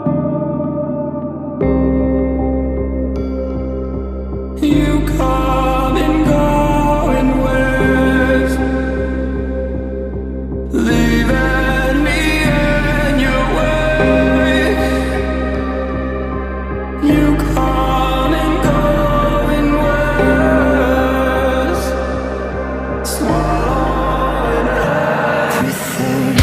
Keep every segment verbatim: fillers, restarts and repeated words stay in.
You come and go in waves, leaving me in your wake. You come and go in waves, swallowing everything.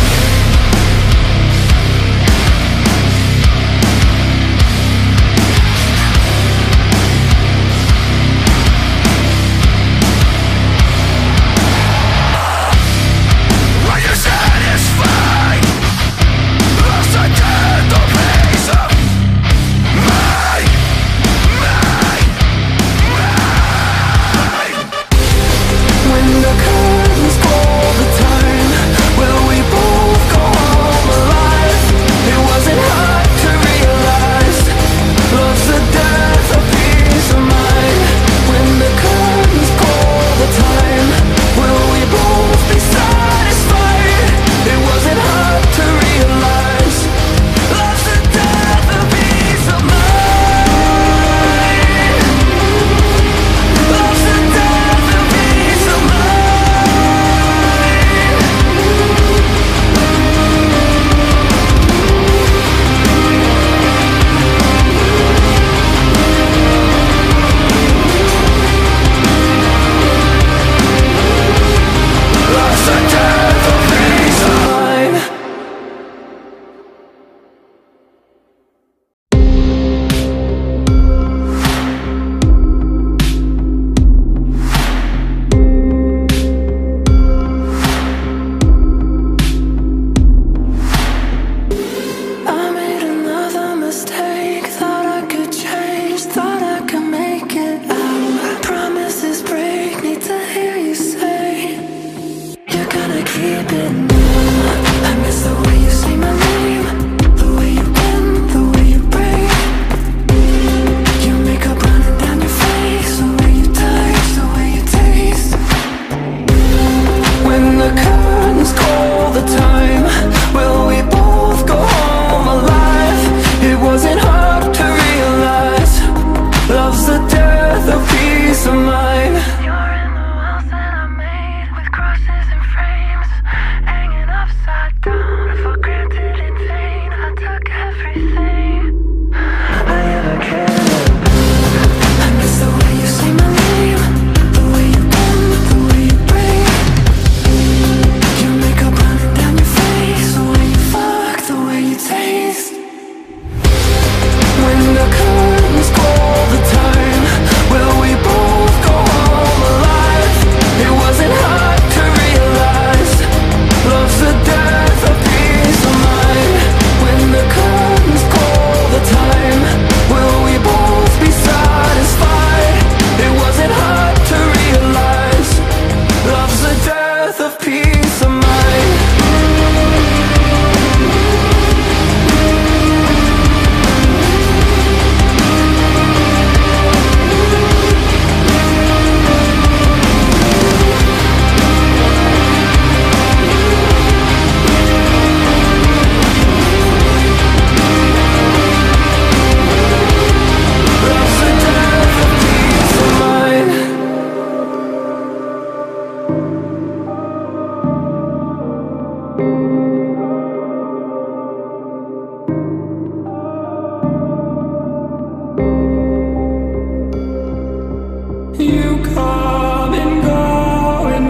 You come and go in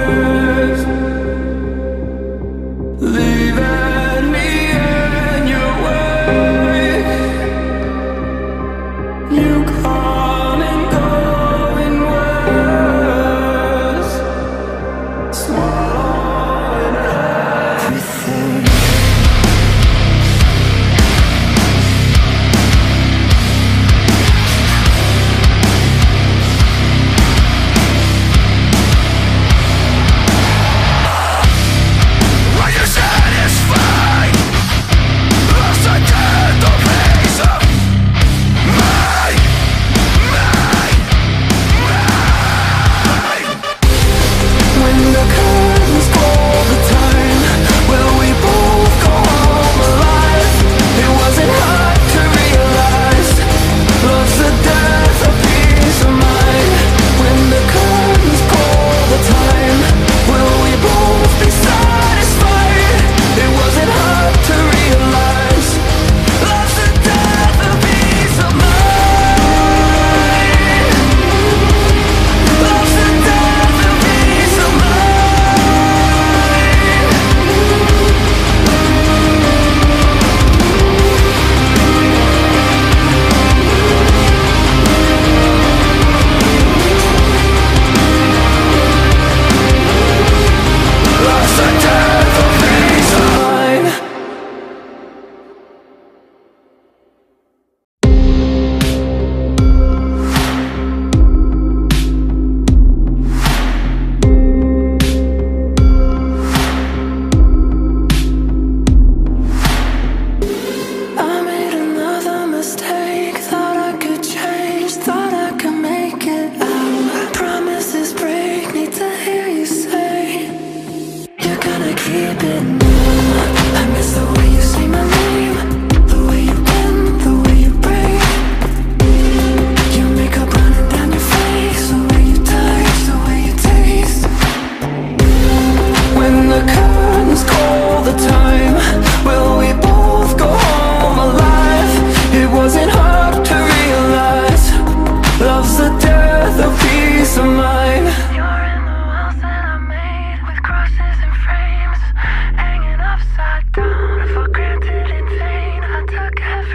waves, leaving me in your wake. You come and go in waves, swallowing everything. Satisfied, lost again.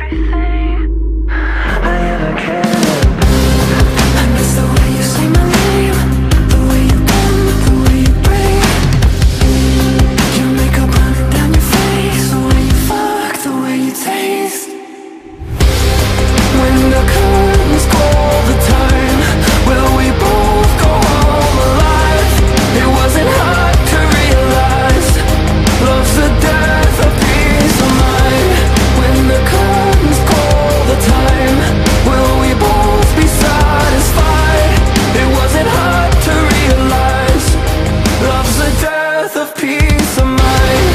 everything I ever cared. I miss the way you say my name, the way you bend, the way you breathe. Your makeup running down your face, the way you fuck, the way you taste. When the curtains call the time, will we both go home alive? It wasn't hard to realize love's the death of peace of mind. When the curtains call the time, will we both be satisfied? It wasn't hard to realize love's the death of peace of mind.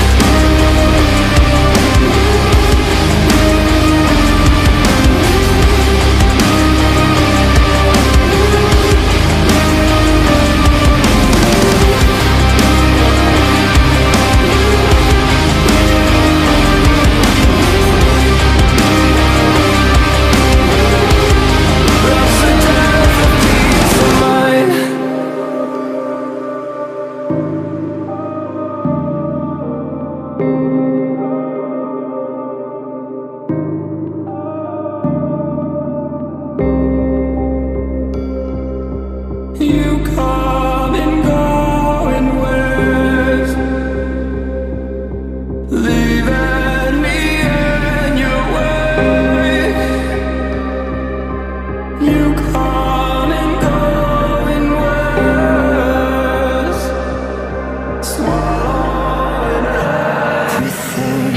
You come and go in waves, leaving me in your wake. You come and go in waves, swallowing everything.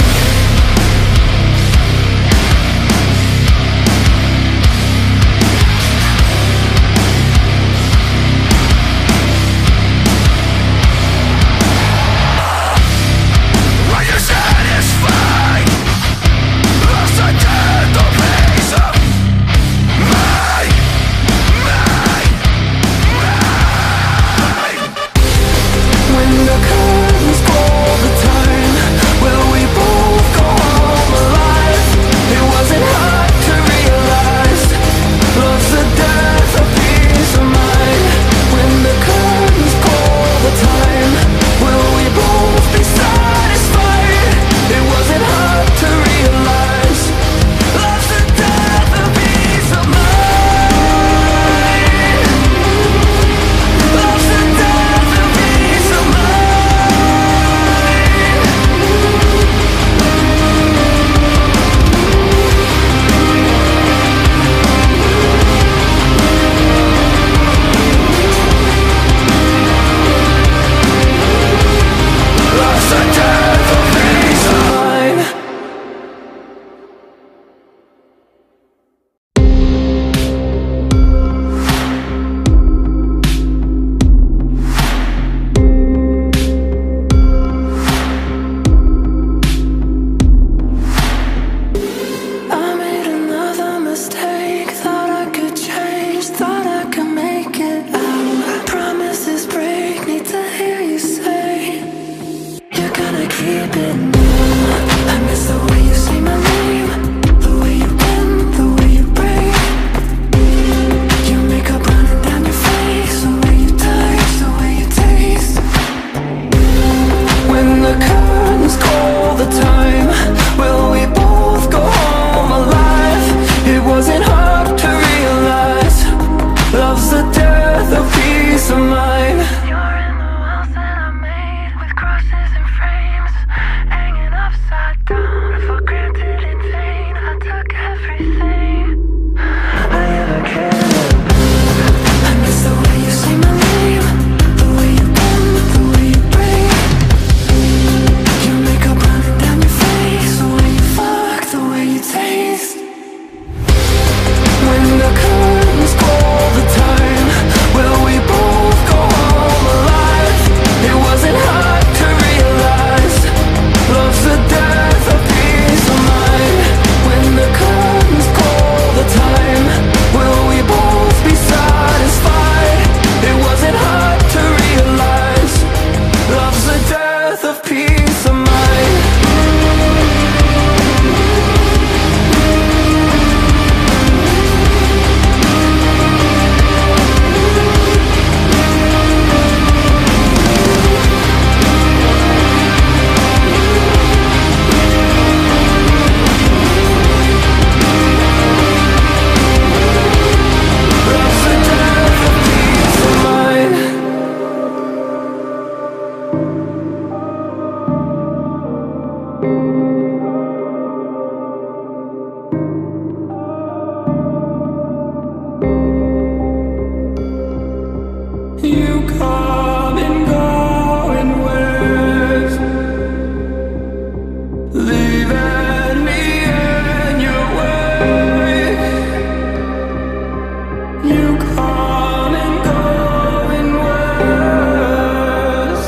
You come and go in words,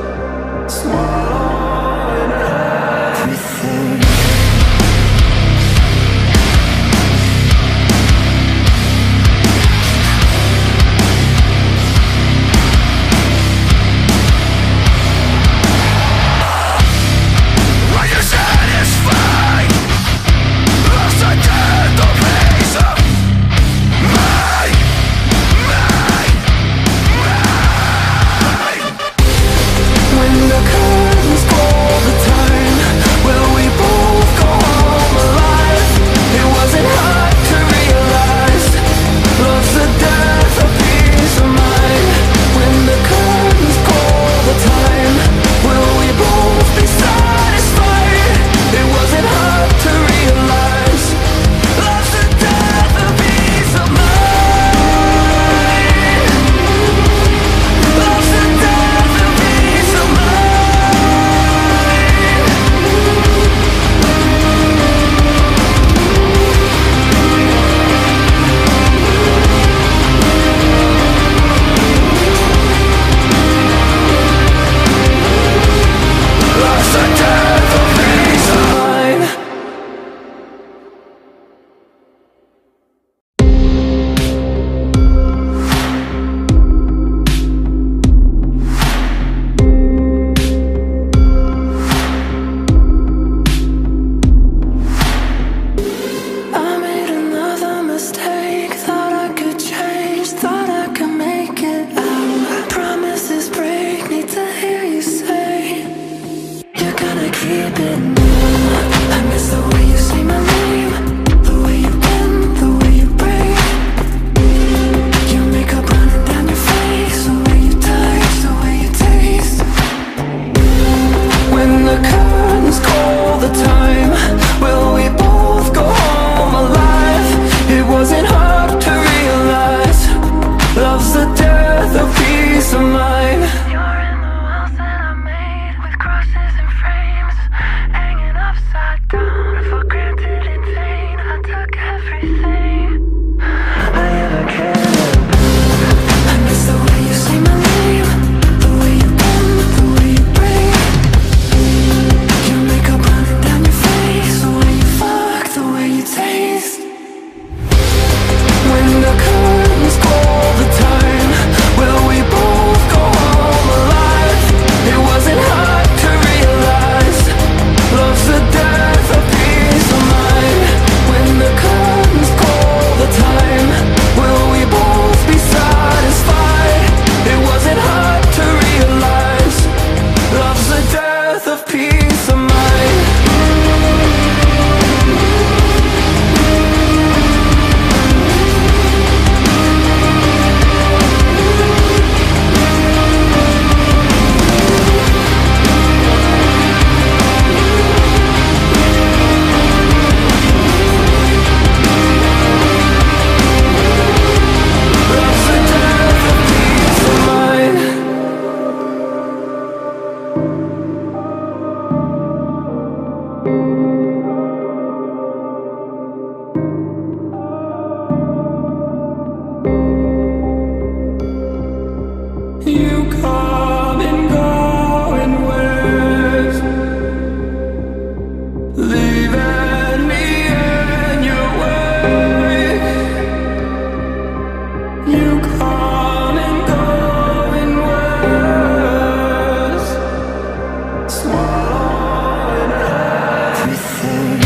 swallowing everything. Are you satisfied? Lost a death of peace of mind, mind, mind. When the curtains call the time, will we both go home alive? It wasn't hard to realize love's the death of peace of mind. When the curtains call the time, will we both be satisfied? It wasn't hard to realize love's the death of peace of mind. Love's the death of peace of Lost the death of peace of mind. I made another mistake. Thought I could change, thought I could make it out. Promises break, need to hear you say you're gonna keep it now. I miss the way you say my name, the way you bend, the way you break. Your makeup running down your face, the way you touch, the way you taste. When the curtains call the time, will we both go home alive? It wasn't hard to realize love's the death of peace of mind. You're in the walls that I made with crosses and frames, hanging upside down for granted in vain. I took everything I ever cared. I miss the way you say my name, the way you bend, the way you break. Your makeup running down your face, the way you fuck, the way you taste. When the curtains call the time, will we both go home alive? It wasn't hard to realize love's the death of peace of mind. When the curtains call the time, will we both be satisfied? It wasn't hard to realize love's the death of peace of mind. Love's the death of peace of mind. You come and go in waves, leaving me in your wake. You come and go in words, swallowing everything.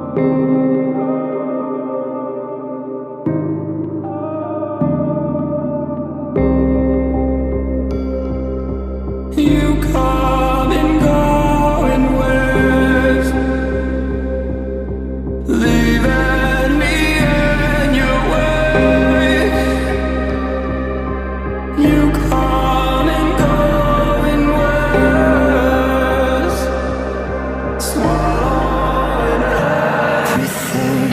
You come and go in waves, leaving me in your wake. You come and go in waves, swallowing everything.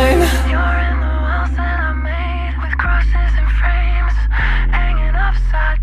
You're in the walls that I made with crosses and frames hanging upside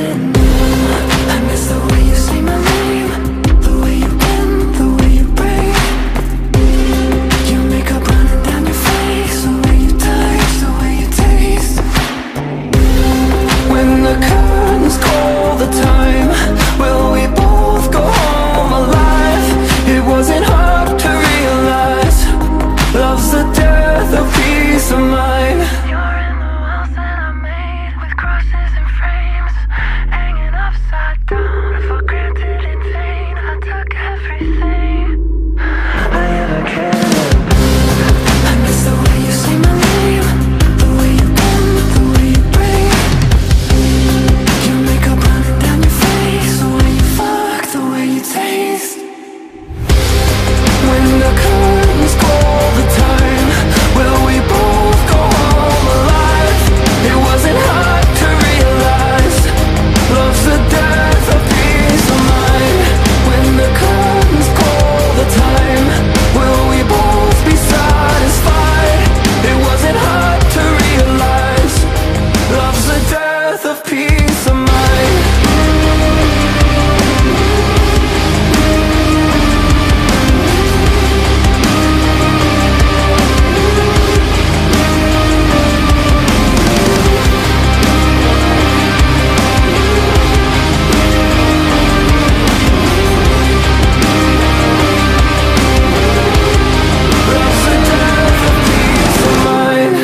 it new. I miss the way you say my name, the way you bend, the way you break. Your makeup running down your face, the way you touch, the way you taste. When the curtains call the time, will we both go home alive? It wasn't hard to realize love's the death of peace of mind. You're in the walls that I made with crosses and frames, hanging upside down for granted in vain. I took everything I ever cared. I miss the way you say my name, the way you bend, the way you break. Your makeup running down your face, the way you fuck, the way you taste. When the curtains call the time, will we both go home alive? It wasn't hard to realize love's the death of peace of mind. When the curtains call the time, will we both be satisfied? It wasn't hard to realize love's the death of peace of mind. Love's the death of peace of mind.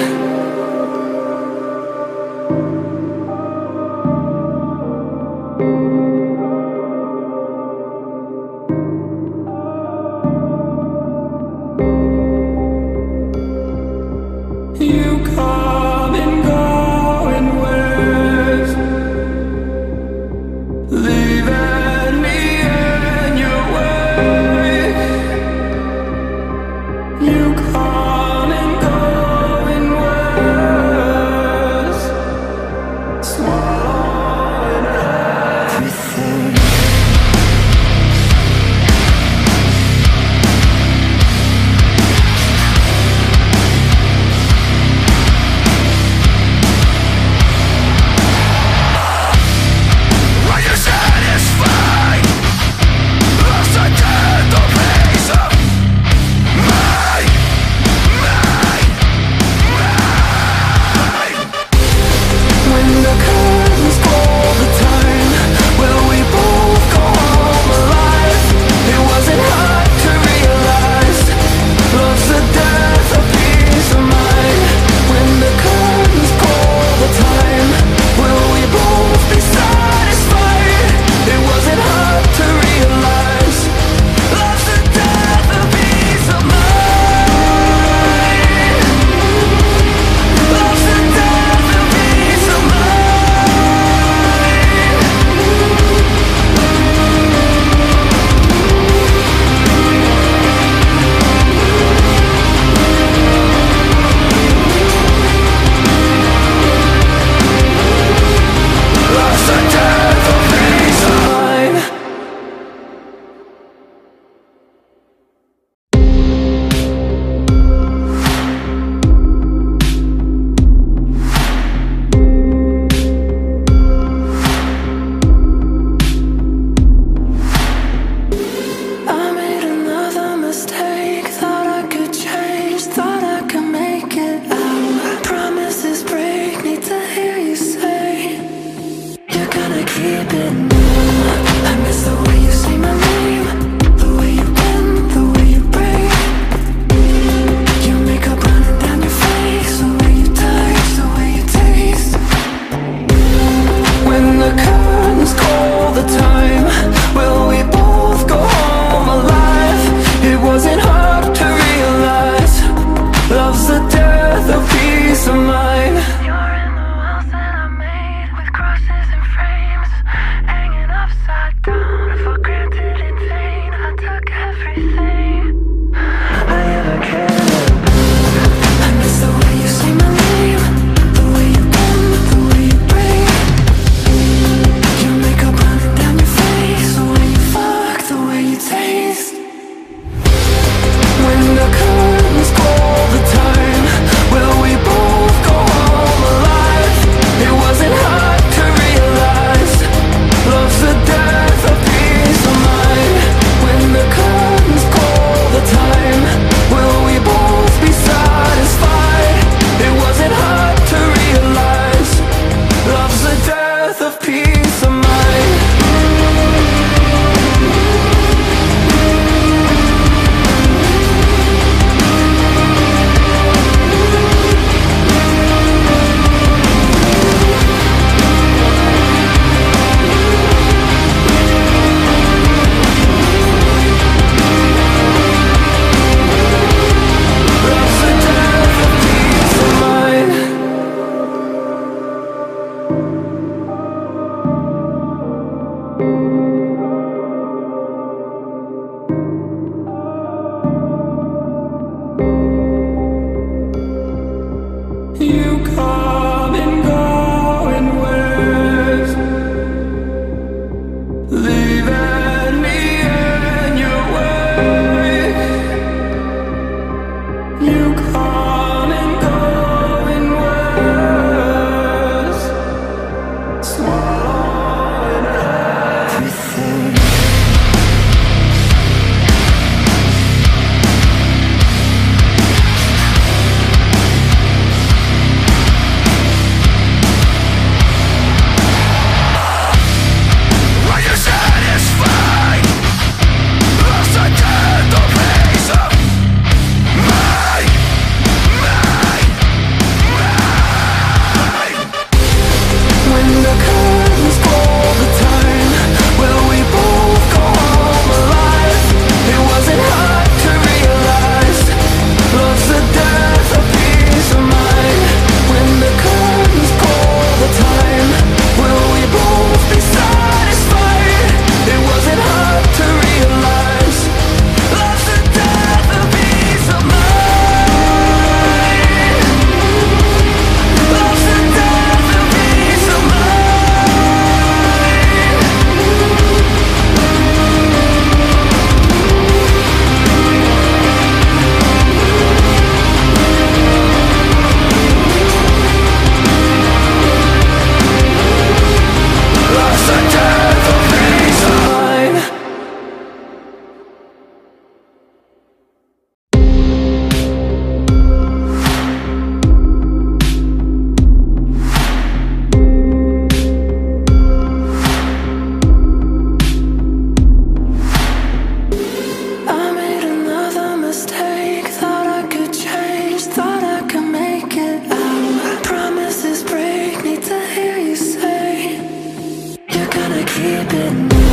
You come and go in waves, leaving me in your wake. You come and go in waves, swallowing everything. Are you satisfied? Lost the death of peace of mind, mind, mind. When the curtains call the time, will we both go home alive? It wasn't hard to realize love's the death of peace of mind. When the curtains call the time, will we both be satisfied? It wasn't hard to realize love's the death of peace of mind. Love's the death of peace of Love's the death of peace of mind. I made another mistake, thought I could change, thought I could make it out. Promises break, need to hear you say you're gonna keep it new. I miss the way you say my name, the way you bend, the way you break. Your makeup running down your face, the way you touch, the way you taste. When the curtains call the time, will we both go home alive? It wasn't hard to realize love's the death of peace of mind. You're in the walls that I made with crosses and frames, hanging upside down for keep it near.